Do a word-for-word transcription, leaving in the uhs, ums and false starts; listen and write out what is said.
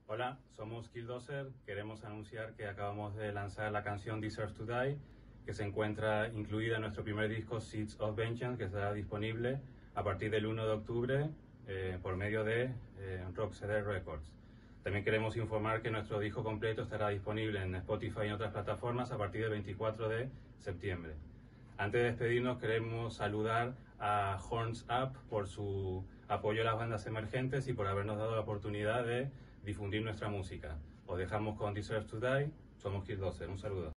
Hola, somos Killdozer. Queremos anunciar que acabamos de lanzar la canción Deserve to Die, que se encuentra incluida en nuestro primer disco Seeds of Vengeance, que estará disponible a partir del uno de octubre eh, por medio de eh, Rocksteady Records. También queremos informar que nuestro disco completo estará disponible en Spotify y en otras plataformas a partir del veinticuatro de septiembre. Antes de despedirnos, queremos saludar a Horns Up por su apoyo a las bandas emergentes y por habernos dado la oportunidad de difundir nuestra música. Os dejamos con Deserve to Die. Somos Killdozer. Un saludo.